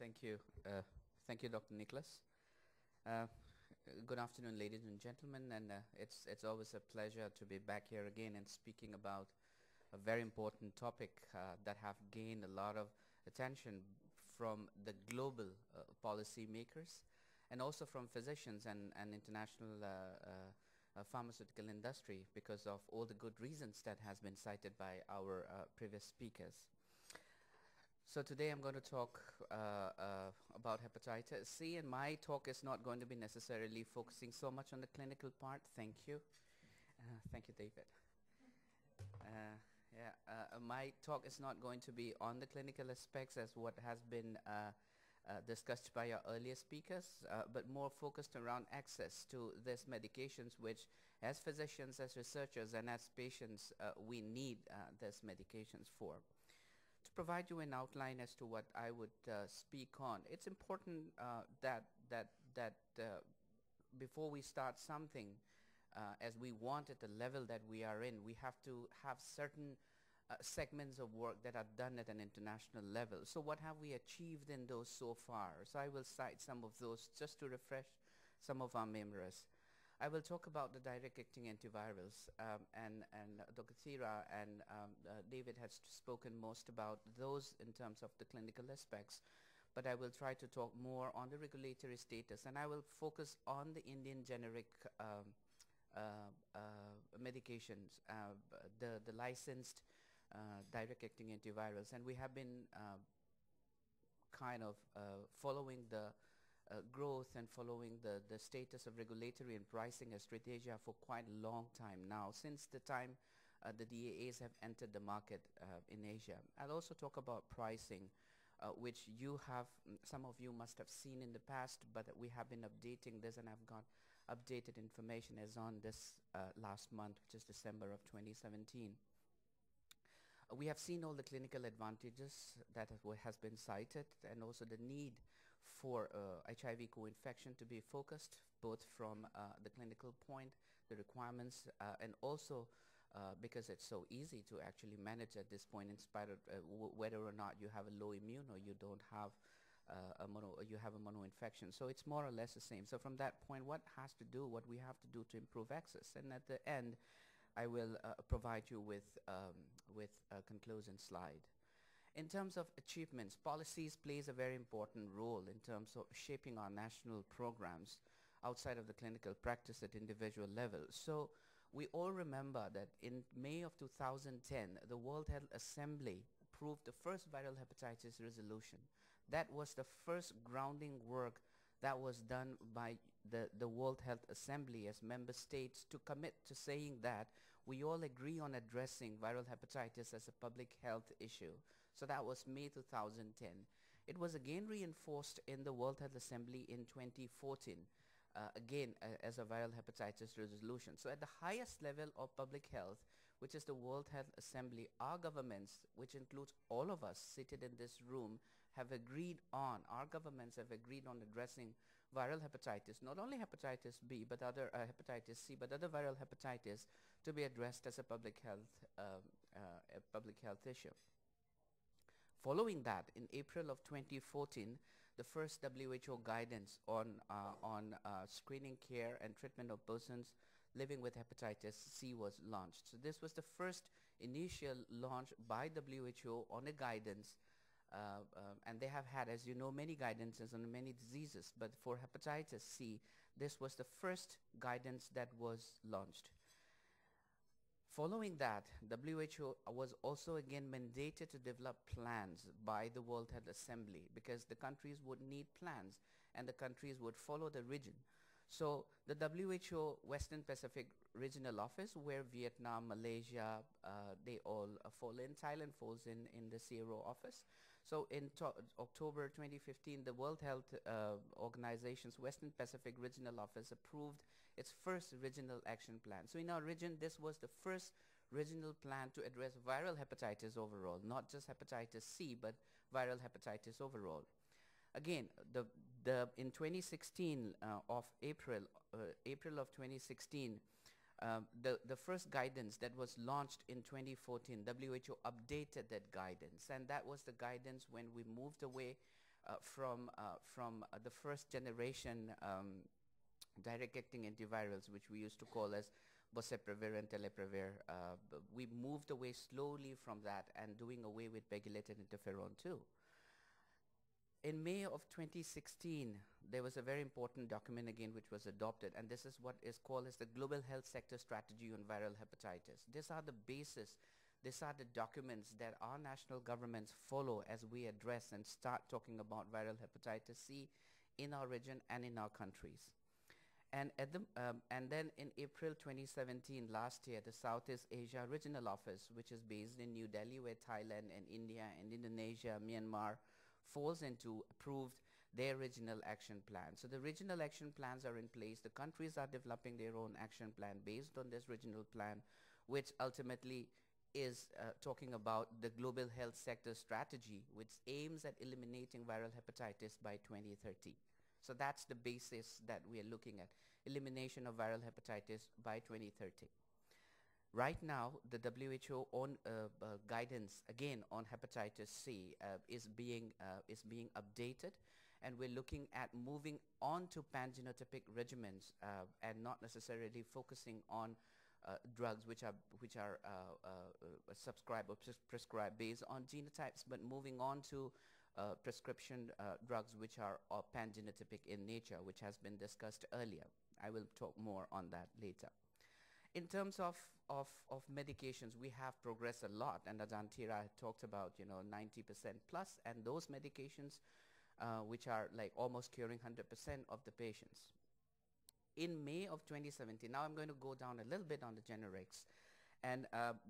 Thank you. Thank you, Dr. Nicholas. Uh, Good afternoon, ladies and gentlemen, and it's always a pleasure to be back here again and speaking about a very important topic that have gained a lot of attention from the global policy makers and also from physicians and international pharmaceutical industry because of all the good reasons that has been cited by our previous speakers. So today I'm going to talk about hepatitis C, and my talk is not going to be necessarily focusing so much on the clinical part. Thank you. Thank you, David. My talk is not going to be on the clinical aspects as what has been discussed by our earlier speakers, but more focused around access to these medications, which as physicians, as researchers, and as patients, we need these medications for. To provide you an outline as to what I would speak on, it's important that before we start something, as we want at the level that we are in, we have to have certain segments of work that are done at an international level. So what have we achieved in those so far? So I will cite some of those just to refresh some of our memories. I will talk about the direct-acting antivirals, and Dr. Thira and David has spoken most about those in terms of the clinical aspects, but I will try to talk more on the regulatory status, and I will focus on the Indian generic medications, the licensed direct-acting antivirals, and we have been kind of following the growth and following the status of regulatory and pricing strategy for quite a long time now, since the time the DAAs have entered the market in Asia. I'll also talk about pricing, which you have, some of you must have seen in the past, but we have been updating this, and I've got updated information as on this last month, which is December of 2017. We have seen all the clinical advantages that has been cited, and also the need for HIV co-infection to be focused, both from the clinical point, the requirements, and also because it's so easy to actually manage at this point, in spite of whether or not you have a low immune or you don't have you have a mono infection. So it's more or less the same. So from that point, what we have to do to improve access, and at the end, I will provide you with a conclusion slide. In terms of achievements, policies plays a very important role in terms of shaping our national programs outside of the clinical practice at individual level. So we all remember that in May of 2010, the World Health Assembly approved the first viral hepatitis resolution. That was the first grounding work that was done by the World Health Assembly as member states to commit to saying that we all agree on addressing viral hepatitis as a public health issue. So that was May 2010. It was again reinforced in the World Health Assembly in 2014, again as a viral hepatitis resolution. So at the highest level of public health, which is the World Health Assembly, our governments, which includes all of us seated in this room, have agreed on, our governments have agreed on addressing viral hepatitis, not only hepatitis B, but other hepatitis C, but other viral hepatitis to be addressed as a public health issue. Following that, in April of 2014, the first WHO guidance on screening, care, and treatment of persons living with hepatitis C was launched. So this was the first initial launch by WHO on a guidance, and they have had, as you know, many guidances on many diseases, but for hepatitis C, this was the first guidance that was launched. Following that, WHO was also again mandated to develop plans by the World Health Assembly, because the countries would need plans and the countries would follow the region. So the WHO Western Pacific Regional Office, where Vietnam, Malaysia, they all fall in, Thailand falls in the CRO office. So in October 2015, the World Health Organization's Western Pacific Regional Office approved its first regional action plan. So in our region, this was the first regional plan to address viral hepatitis overall, not just hepatitis C, but viral hepatitis overall. Again, in 2016 of April of 2016, the first guidance that was launched in 2014, WHO updated that guidance, and that was the guidance when we moved away from the first generation direct-acting antivirals, which we used to call as boceprevir and teleprevir. We moved away slowly from that and doing away with pegylated interferon too. In May of 2016, there was a very important document again which was adopted, and this is what is called as the Global Health Sector Strategy on Viral Hepatitis. These are the basis, these are the documents that our national governments follow as we address and start talking about viral hepatitis C in our region and in our countries. And then in April 2017, last year, the Southeast Asia Regional Office, which is based in New Delhi, where Thailand and India and Indonesia, Myanmar falls into, approved their regional action plan. So the regional action plans are in place. The countries are developing their own action plan based on this regional plan, which ultimately is talking about the global health sector strategy, which aims at eliminating viral hepatitis by 2030. So that's the basis that we are looking at, elimination of viral hepatitis by 2030. Right now, the WHO on guidance again on hepatitis C is being updated, and we're looking at moving on to pangenotypic regimens and not necessarily focusing on drugs which are subscribed or prescribed based on genotypes, but moving on to prescription drugs which are pangenotypic in nature, which has been discussed earlier. I will talk more on that later. In terms of medications, we have progressed a lot, and Ajantira talked about 90% plus, and those medications which are like almost curing 100% of the patients. In May of 2017, now I'm going to go down a little bit on the generics, and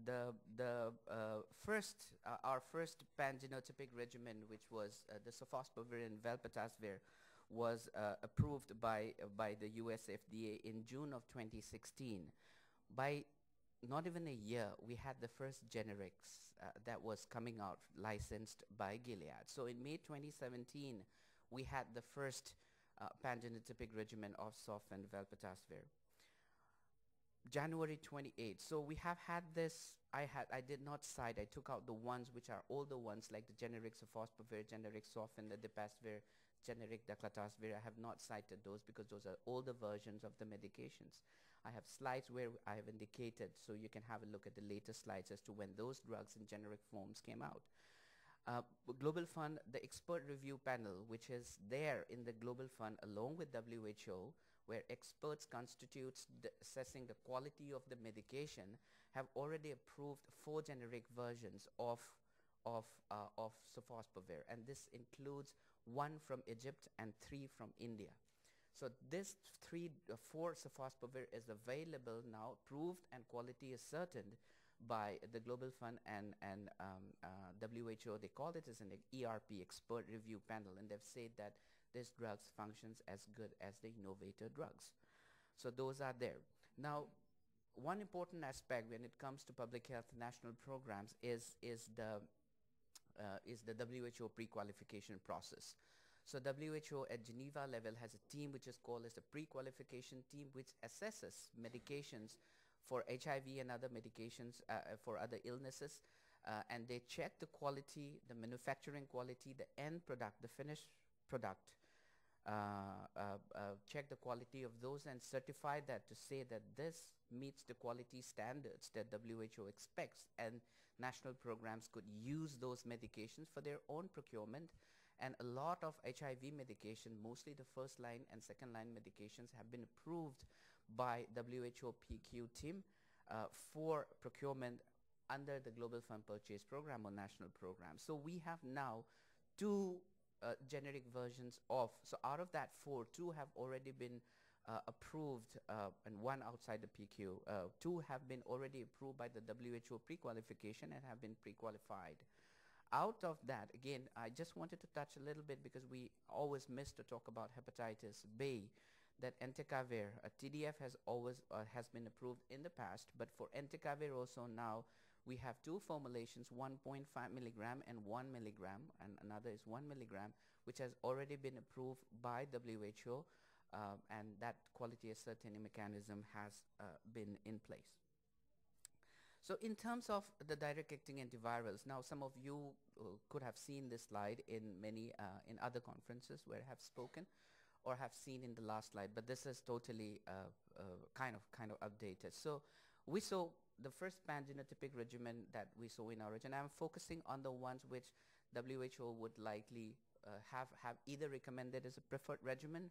our first pangenotypic regimen, which was the sofosbuvir and velpatasvir, was approved by the US FDA in June of 2016. By not even a year, we had the first generics that was coming out licensed by Gilead. So in May 2017, we had the first pangenotypic regimen of sof and velpatasvir. January 28th. So we have had this. I did not cite. I took out the ones which are older ones, like the generic sofosbuvir, generic sof, and the depasvir, generic daclatasvir. I have not cited those because those are older versions of the medications. I have slides where I have indicated, so you can have a look at the latest slides as to when those drugs in generic forms came out. Global Fund, the expert review panel, which is there in the Global Fund along with WHO, where experts constitutes assessing the quality of the medication, have already approved 4 generic versions of sofosbuvir, and this includes 1 from Egypt and 3 from India. So this 4 sofosbuvir is available now, approved, and quality is certain by the Global Fund and WHO. They call it as an ERP, expert review panel, and they've said that this drug functions as good as the innovator drugs. So those are there. Now, one important aspect when it comes to public health national programs is the WHO pre-qualification process. So WHO at Geneva level has a team which is called as the pre-qualification team, which assesses medications for HIV and other medications for other illnesses, and they check the quality, the manufacturing quality, the end product, the finished product, check the quality of those and certify that to say that this meets the quality standards that WHO expects, and national programs could use those medications for their own procurement. And a lot of HIV medication, mostly the first line and second line medications, have been approved by WHO PQ team for procurement under the Global Fund Purchase Program or national program. So we have now 2 generic versions of, so out of that 4, 2 have already been approved and 1 outside the PQ. 2 have been already approved by the WHO pre-qualification and have been pre-qualified. Out of that, again, I just wanted to touch a little bit because we always miss to talk about hepatitis B, that entecavir, TDF has always has been approved in the past, but for entecavir also now we have 2 formulations, 1.5 milligram and 1 milligram, and another is 1 milligram, which has already been approved by WHO, and that quality ascertaining mechanism has been in place. So in terms of the direct acting antivirals, now some of you could have seen this slide in many in other conferences where I have spoken or have seen in the last slide, but this is totally kind of updated. So we saw the first pan-genotypic regimen that we saw in our region. I'm focusing on the ones which WHO would likely have either recommended as a preferred regimen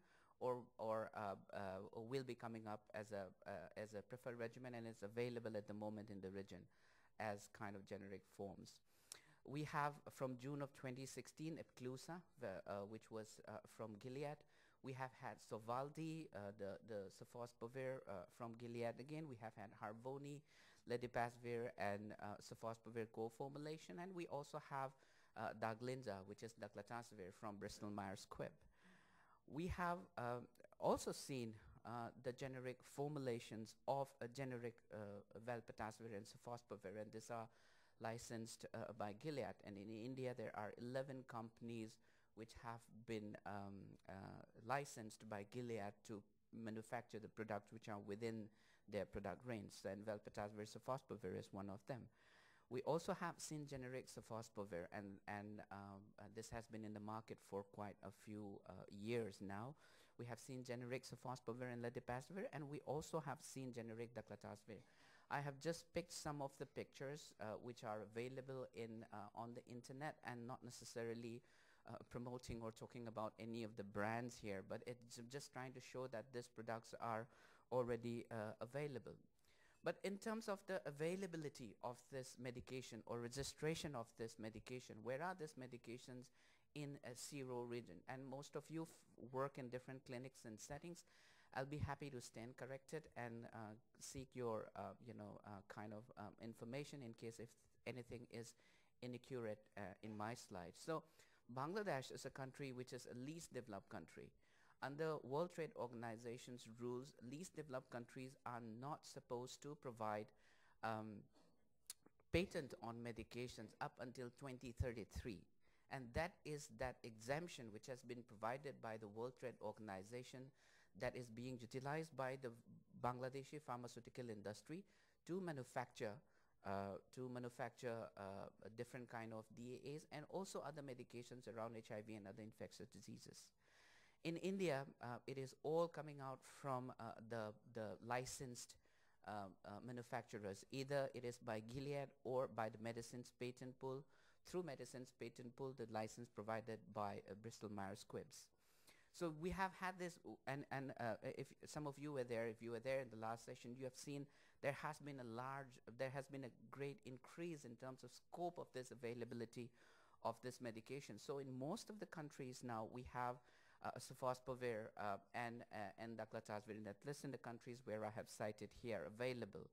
or will be coming up as a preferred regimen, and it's available at the moment in the region as kind of generic forms. We have from June of 2016 Epclusa, which was from Gilead. We have had Sovaldi, the Sofosbuvir from Gilead again. We have had Harvoni, Ledipasvir, and Sofosbuvir co-formulation. And we also have Daglinza, which is Daclatasvir from Bristol Myers Squibb. We have also seen the generic formulations of a generic Velpatasvir and Sofosbuvir, and these are licensed by Gilead. And in India, there are 11 companies which have been licensed by Gilead to manufacture the products which are within their product range. And Velpatasvir Sofosbuvir is one of them. We also have seen generic Sofosbuvir, and this has been in the market for quite a few years now. We have seen generic Sofosbuvir and Ledipasvir, and we also have seen generic Daclatasvir. I have just picked some of the pictures which are available in on the internet, and not necessarily promoting or talking about any of the brands here, but it's just trying to show that these products are already available. But in terms of the availability of this medication or registration of this medication, where are these medications in a CRO region? And most of you work in different clinics and settings. I'll be happy to stand corrected and seek your kind of information in case if anything is inaccurate in my slide. So Bangladesh is a country which is a least developed country. Under World Trade Organization's rules, least developed countries are not supposed to provide patent on medications up until 2033. And that is that exemption which has been provided by the World Trade Organization that is being utilized by the Bangladeshi pharmaceutical industry to manufacture a different kind of DAAs and also other medications around HIV and other infectious diseases. In India, it is all coming out from the licensed manufacturers. Either it is by Gilead or by the Medicines Patent Pool. Through Medicines Patent Pool, the license provided by Bristol Myers Squibb. So we have had this, and if some of you were there, if you were there in the last session, you have seen there has been a great increase in terms of scope of this availability of this medication. So in most of the countries now, we have Sofosbuvir and Daclatasvir, at least in the countries where I have cited here, available.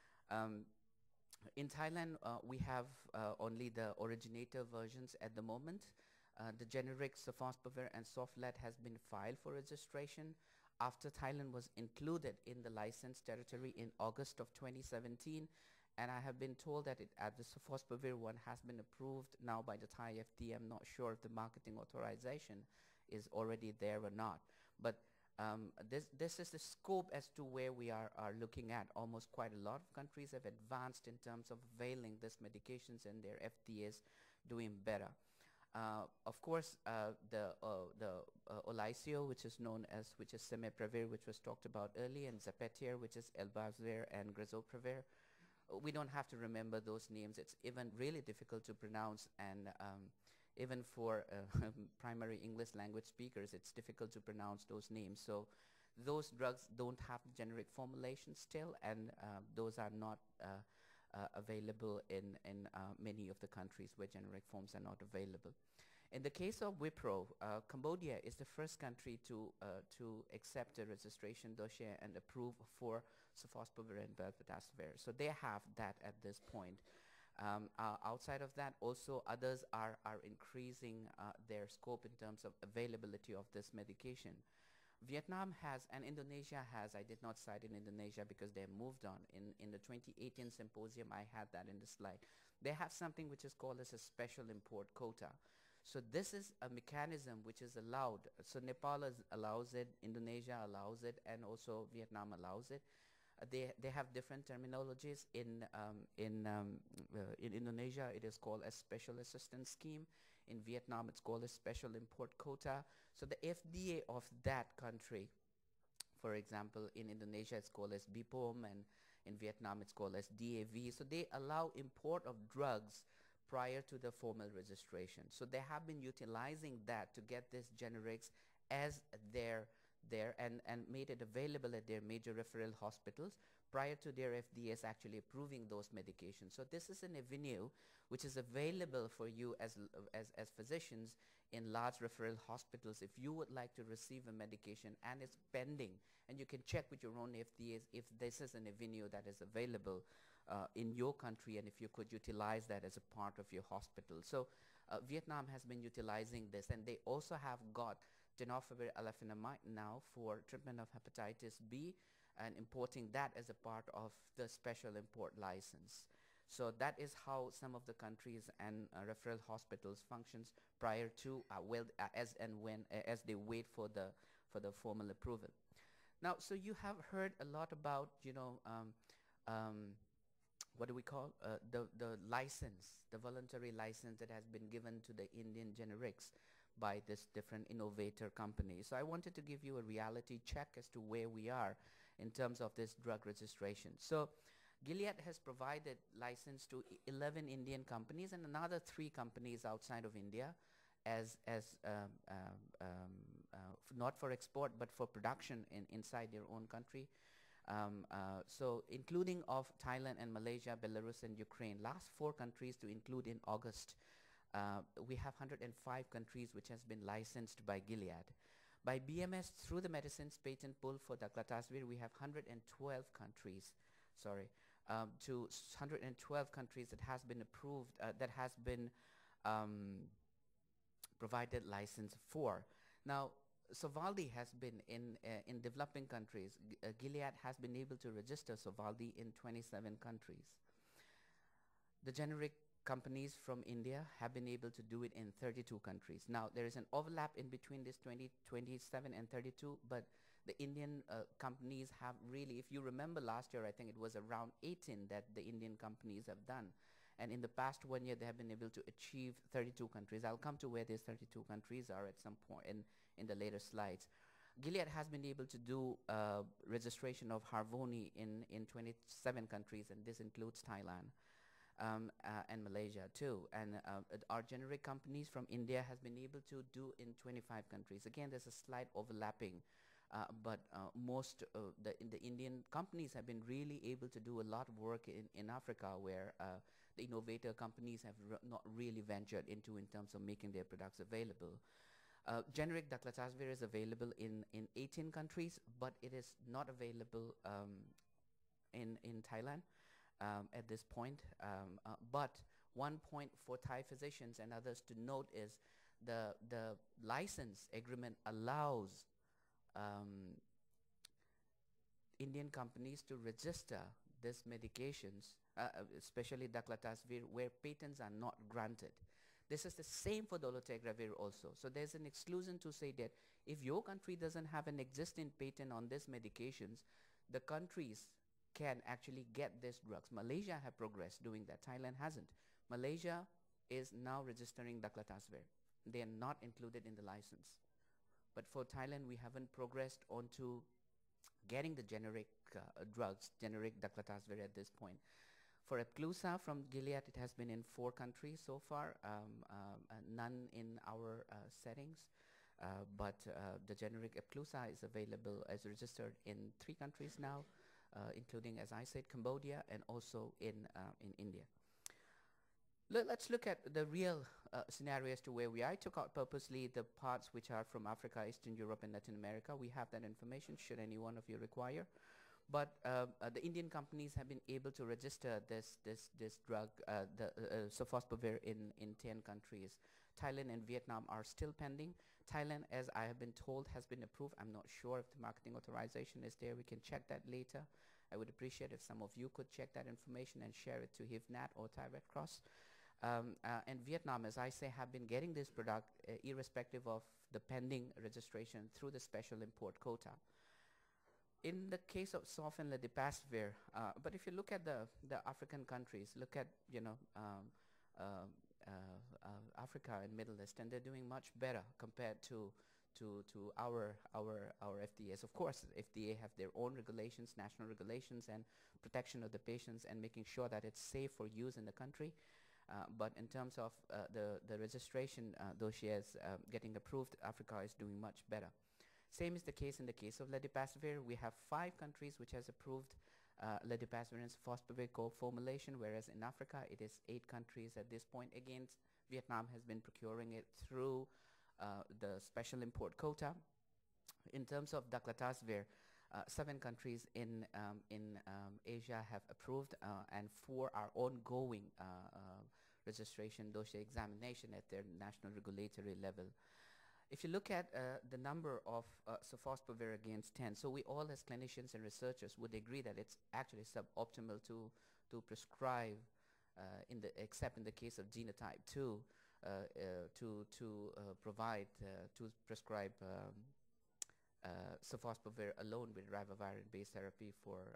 In Thailand, we have only the originator versions at the moment. The generic Sofosbuvir and Soflet has been filed for registration after Thailand was included in the licensed territory in August of 2017. And I have been told that the Sofosbuvir one has been approved now by the Thai FDA. I'm not sure if the marketing authorization is already there or not. But this is the scope as to where we are looking at. Almost quite a lot of countries have advanced in terms of availing these medications, and their FDAs doing better. Of course, the Olysio, which is known as, which is Semipravir, which was talked about earlier, and Zapetir, which is Elbavir and Grazopravir. We don't have to remember those names. It's even really difficult to pronounce, and even for primary English language speakers, it's difficult to pronounce those names. So those drugs don't have generic formulation still, and those are not available in many of the countries where generic forms are not available. In the case of Wipro, Cambodia is the first country to accept a registration dossier and approve for Sofosbuvir and Velpatasvir. So they have that at this point. Outside of that, also others are increasing their scope in terms of availability of this medication. Vietnam has, and Indonesia has. I did not cite in Indonesia because they moved on. In the 2018 symposium, I had that in the slide. They have something which is called as a special import quota. So this is a mechanism which is allowed. So Nepal allows it, Indonesia allows it, and also Vietnam allows it. They have different terminologies. In Indonesia, it is called a special assistance scheme. In Vietnam, it's called a special import quota. So the FDA of that country, for example, in Indonesia, it's called as BPOM, and in Vietnam, it's called as DAV. So they allow import of drugs prior to the formal registration. So they have been utilizing that to get these generics as and made it available at their major referral hospitals prior to their FDAs actually approving those medications. So this is an avenue which is available for you as physicians in large referral hospitals if you would like to receive a medication and it's pending, and you can check with your own FDAs if this is an avenue that is available in your country, and if you could utilize that as a part of your hospital. So Vietnam has been utilizing this, and they also have got tenofovir alafenamide now for treatment of hepatitis B, and importing that as a part of the special import license. So that is how some of the countries and referral hospitals functions prior to as and when as they wait for the formal approval. Now, so you have heard a lot about, you know, what do we call the license, the voluntary license that has been given to the Indian generics by this different innovator companies. So I wanted to give you a reality check as to where we are in terms of this drug registration. So Gilead has provided license to 11 Indian companies and another 3 companies outside of India as not for export but for production inside their own country. So including of Thailand and Malaysia, Belarus and Ukraine, last 4 countries to include in August. We have 105 countries which has been licensed by Gilead. By BMS, through the medicines patent pool for daclatasvir, we have 112 countries, to 112 countries that has been approved, that has been provided license for. Now, Sovaldi has been in developing countries. Gilead has been able to register Sovaldi in 27 countries. The generic companies from India have been able to do it in 32 countries. Now, there is an overlap in between this 27 and 32, but the Indian companies have really, if you remember last year, I think it was around 18 that the Indian companies have done. And in the past 1 year, they have been able to achieve 32 countries. I'll come to where these 32 countries are at some point in the later slides. Gilead has been able to do registration of Harvoni in 27 countries, and this includes Thailand. And Malaysia too, and our generic companies from India has been able to do in 25 countries. Again, there's a slight overlapping, but most the Indian companies have been really able to do a lot of work in Africa, where the innovator companies have not really ventured into in terms of making their products available. Generic daclatasvir is available in 18 countries, but it is not available in Thailand. At this point, but one point for Thai physicians and others to note is the license agreement allows Indian companies to register these medications, especially daclatasvir, where patents are not granted. This is the same for dolutegravir also. So there's an exclusion to say that if your country doesn't have an existing patent on these medications, the countries can actually get these drugs. Malaysia have progressed doing that. Thailand hasn't. Malaysia is now registering daclatasvir. They are not included in the license. But for Thailand, we haven't progressed onto getting the generic drugs, generic daclatasvir at this point. For Epclusa from Gilead, it has been in 4 countries so far, none in our settings. But the generic Epclusa is available as registered in 3 countries now, including, as I said, Cambodia and also in India. Let's look at the real scenario as to where we are. I took out purposely the parts which are from Africa, Eastern Europe, and Latin America. We have that information should any one of you require. But the Indian companies have been able to register this drug, sofosbuvir, in 10 countries. Thailand and Vietnam are still pending. Thailand, as I have been told, has been approved. I'm not sure if the marketing authorization is there. We can check that later. I would appreciate if some of you could check that information and share it to HIVNAT or Thai Red Cross. And Vietnam, as I say, have been getting this product irrespective of the pending registration through the special import quota. In the case of Sofin Ledipasvir, but if you look at the African countries, look at uh, Africa and Middle East, and they're doing much better compared to our FDAs. Of course, FDA have their own regulations, national regulations, and protection of the patients, and making sure that it's safe for use in the country. But in terms of the registration dossiers getting approved, Africa is doing much better. Same is the case in the case of Ledipasvir. We have 5 countries which has approved Ledipasvir and Sofosbuvir co-formulation, whereas in Africa it is 8 countries at this point. Again, Vietnam has been procuring it through the special import quota. In terms of Daclatasvir, 7 countries in Asia have approved, and 4 are ongoing registration dossier examination at their national regulatory level. If you look at the number of Sofosbuvir against 10, so we all as clinicians and researchers would agree that it's actually suboptimal to prescribe, except in the case of genotype 2, to prescribe Sofosbuvir alone with ribavirin-based therapy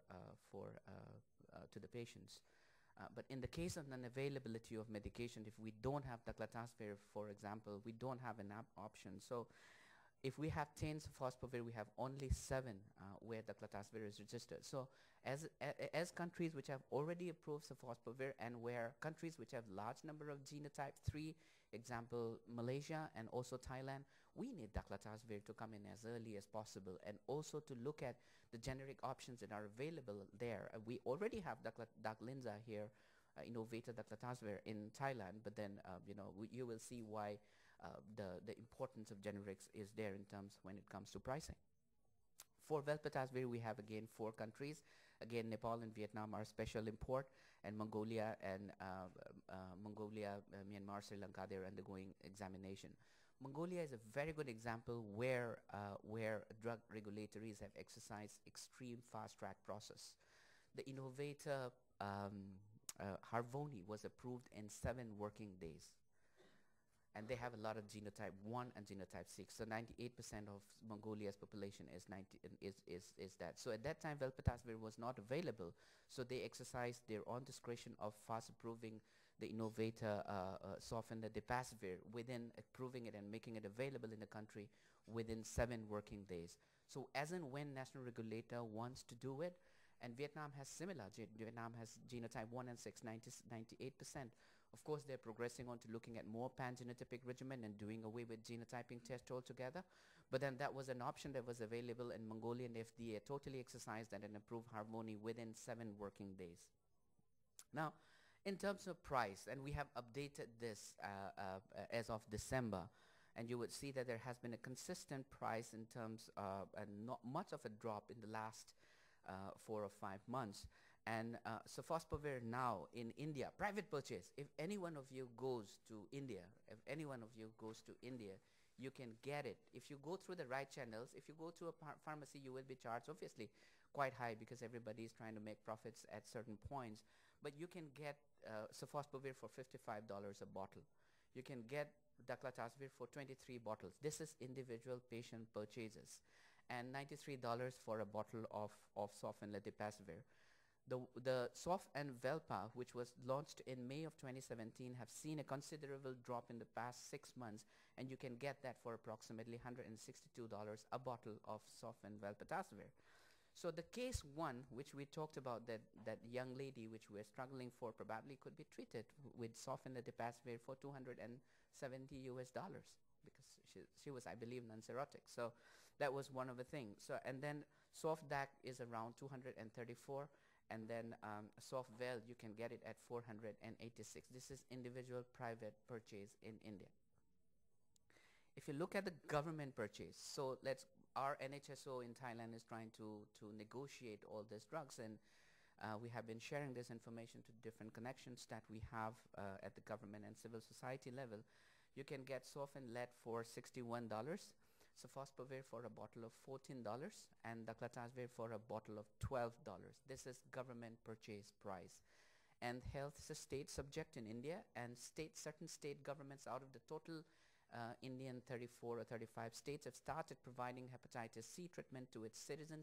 to the patients. But in the case of non-availability of medication, if we don't have Daclatasvir, for example, we don't have an option. So if we have 10 Sofosbuvir, we have only 7 where Daclatasvir is registered. So as countries which have already approved Sofosbuvir, and where countries which have large number of genotype 3, example Malaysia and also Thailand, we need Daclatasvir to come in as early as possible, and also to look at the generic options that are available there. We already have Daclinza here, Innovator Daclatasvir in Thailand, but then you will see why the importance of generics is there in terms when it comes to pricing. For Velpatasvir, we have again 4 countries. Again, Nepal and Vietnam are special import, and Mongolia and Myanmar, Sri Lanka, they're undergoing examination. Mongolia is a very good example where drug regulatories have exercised extreme fast-track process. The innovator Harvoni was approved in 7 working days, and they have a lot of genotype 1 and genotype 6. So 98% of Mongolia's population is that. So at that time, Velpatasvir was not available, so they exercised their own discretion of fast approving the innovator Sofin Ledipasvir, within approving it and making it available in the country within 7 working days. So as and when national regulator wants to do it, and Vietnam has similar. Vietnam has genotype 1 and 6, 98%. Of course, they're progressing on to looking at more pan-genotypic regimen and doing away with genotyping test altogether. But then that was an option that was available, and Mongolian FDA totally exercised that and approved Harvoni within 7 working days. Now, in terms of price, and we have updated this as of December, and you would see that there has been a consistent price in terms of, and not much of a drop in the last 4 or 5 months. And Sofosbuvir now in India, private purchase. If any one of you goes to India, you can get it. If you go through the right channels, if you go to a pharmacy, you will be charged obviously quite high, because everybody is trying to make profits at certain points. But you can get Sofosbuvir for $55 a bottle. You can get Daclatasvir for 23 bottles. This is individual patient purchases. And $93 for a bottle of Sofin Ledipasvir. The Sof and Velpa, which was launched in May of 2017, have seen a considerable drop in the past 6 months, and you can get that for approximately $162 a bottle of Sof and Velpatasvir. So the case 1, which we talked about, that young lady which we're struggling for, probably could be treated with Sof and Ledipasvir for $270 because she was, I believe, non-cirrhotic. So that was one of the things. So, and then Sofdac is around 234. And then Sofvel, you can get it at 486. This is individual private purchase in India. If you look at the government purchase, so our NHSO in Thailand is trying to negotiate all these drugs, and we have been sharing this information to different connections that we have at the government and civil society level. You can get Sofin Lead for $61. Sofosbuvir for a bottle of $14, and Daclatasvir for a bottle of $12. This is government purchase price. And health is a state subject in India, and certain state governments out of the total Indian 34 or 35 states have started providing hepatitis C treatment to its citizens,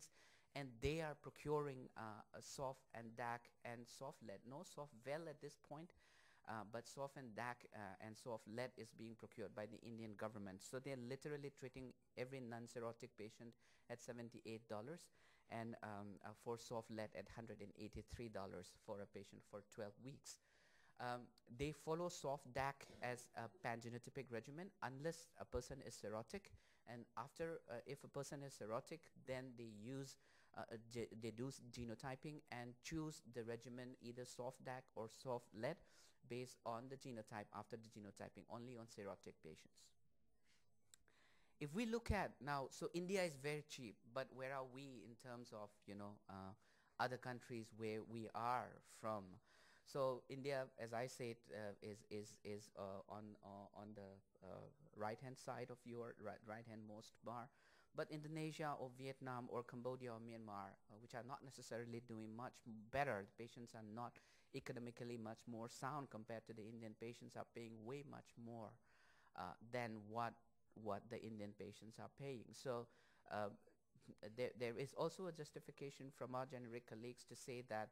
and they are procuring SOF and DAC and SOF-lead. No SOF-Vel at this point, but SOF and DAC and SOF-lead is being procured by the Indian government. So they're literally treating every non-cirrhotic patient at $78 and for SOF-lead at $183 for a patient for 12 weeks. They follow SOF-DAC as a pangenotypic regimen unless a person is cirrhotic, and after if a person is cirrhotic, then they do genotyping and choose the regimen either SOF-DAC or SOF-lead based on the genotype after the genotyping, only on cirrhotic patients. If we look at now, so India is very cheap, but where are we in terms of, you know, other countries where we are from? So India, as I said, is on the right-hand side of your right-hand-most bar. But Indonesia or Vietnam or Cambodia or Myanmar, which are not necessarily doing much better, the patients are not economically much more sound compared to the Indian patients, are paying way much more than what the Indian patients are paying. So there is also a justification from our generic colleagues to say that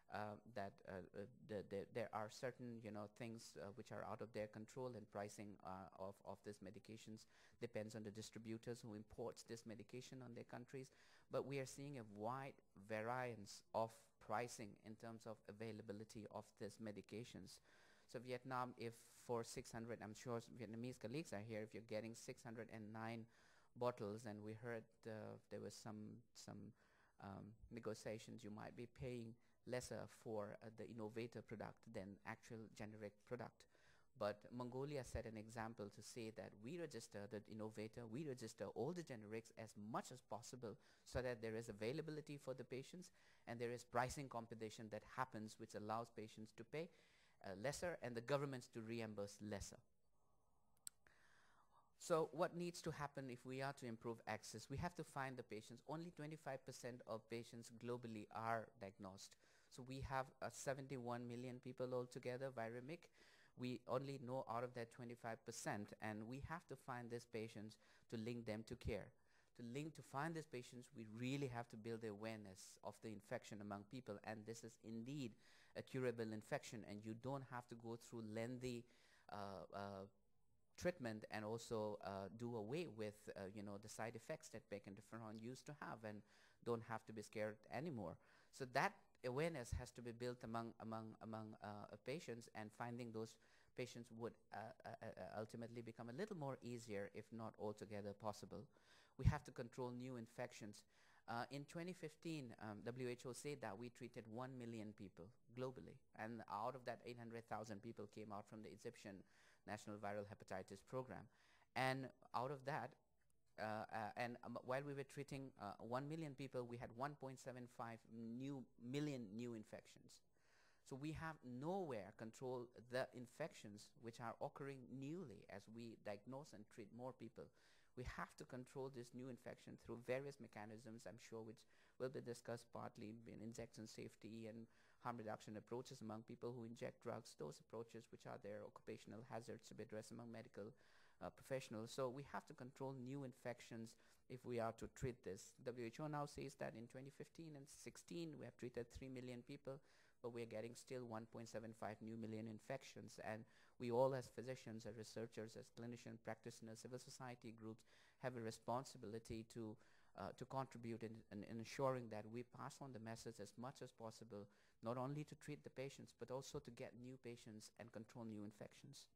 there are certain, you know, things which are out of their control, and pricing of these medications depends on the distributors who imports this medication on their countries. But we are seeing a wide variance of pricing in terms of availability of these medications. So Vietnam, if for 600, I'm sure Vietnamese colleagues are here, if you're getting 609 bottles, and we heard there was some negotiations, you might be paying lesser for the innovator product than actual generic product. But Mongolia set an example to say that we register the innovator, we register all the generics as much as possible so that there is availability for the patients and there is pricing competition that happens, which allows patients to pay lesser and the governments to reimburse lesser. So what needs to happen if we are to improve access? We have to find the patients. Only 25% of patients globally are diagnosed. So we have 71 million people altogether, viremic. We only know out of that 25%, and we have to find these patients to link them to care. To find these patients, we really have to build the awareness of the infection among people, and this is indeed a curable infection, and you don't have to go through lengthy treatment and also do away with you know, the side effects that PEG interferon used to have, and don't have to be scared anymore. So that awareness has to be built among patients, and finding those patients would ultimately become a little more easier, if not altogether possible. We have to control new infections. In 2015, WHO said that we treated 1 million people globally, and out of that 800,000 people came out from the Egyptian National Viral Hepatitis Program. And out of that, while we were treating 1 million people, we had 1.75 million new infections. So we have nowhere control the infections which are occurring newly as we diagnose and treat more people. We have to control this new infection through various mechanisms, I'm sure, which will be discussed partly in injection safety and harm reduction approaches among people who inject drugs, those approaches which are their occupational hazards to be addressed among medical professionals. So we have to control new infections if we are to treat this. WHO now says that in 2015 and 16 we have treated 3 million people, but we are getting still 1.75 new million infections, and we all as physicians, as researchers, as clinicians, practitioners, civil society groups have a responsibility to contribute in ensuring that we pass on the message as much as possible, not only to treat the patients, but also to get new patients and control new infections.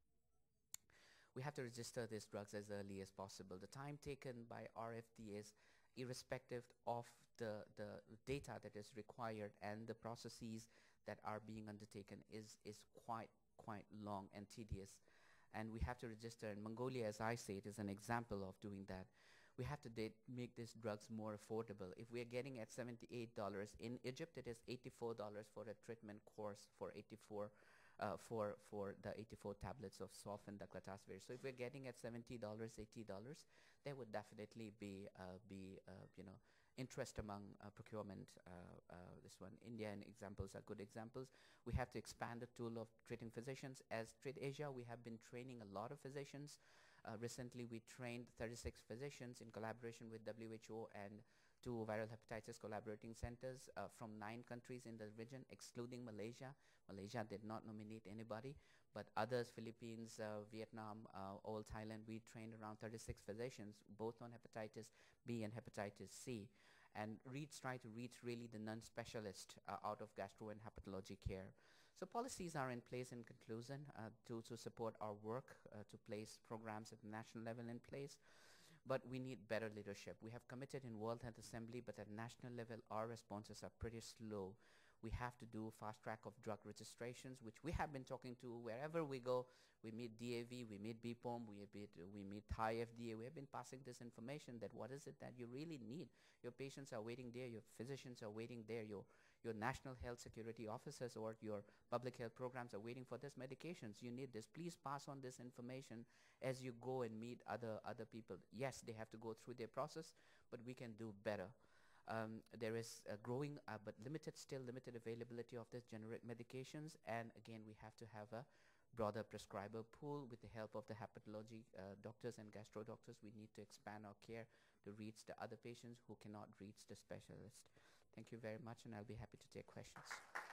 We have to register these drugs as early as possible. The time taken by RFDAs, irrespective of the data that is required and the processes that are being undertaken, is quite long and tedious. And we have to register, and Mongolia, as I said, is an example of doing that. We have to make these drugs more affordable. If we are getting at $78, in Egypt it is $84 for a treatment course for 84 for the 84 tablets of SOF and daclatasphere. So if we're getting at $70, $80, there would definitely be you know, interest among procurement. This one, India and examples are good examples. We have to expand the tool of treating physicians. As Treat Asia, we have been training a lot of physicians. Recently, we trained 36 physicians in collaboration with WHO and 2 viral hepatitis collaborating centers from 9 countries in the region, excluding Malaysia. Malaysia did not nominate anybody, but others, Philippines, Vietnam, all Thailand, we trained around 36 physicians, both on hepatitis B and hepatitis C. And try to reach really the non-specialist out of gastro and hepatology care. So policies are in place in conclusion to support our work, to place programs at the national level in place. But we need better leadership. We have committed in World Health Assembly, but at national level, our responses are pretty slow. We have to do fast track of drug registrations, which we have been talking to wherever we go. We meet DAV, we meet BPOM, we meet Thai FDA. We have been passing this information that what is it that you really need. Your patients are waiting there, your physicians are waiting there, your national health security officers or your public health programs are waiting for this medications. You need this. Please pass on this information as you go and meet other people. Yes, they have to go through their process, but we can do better. There is a growing but still limited availability of these generic medications, and again we have to have a broader prescriber pool. With the help of the hepatology doctors and gastro doctors, we need to expand our care to reach the other patients who cannot reach the specialist. Thank you very much, and I'll be happy to take questions.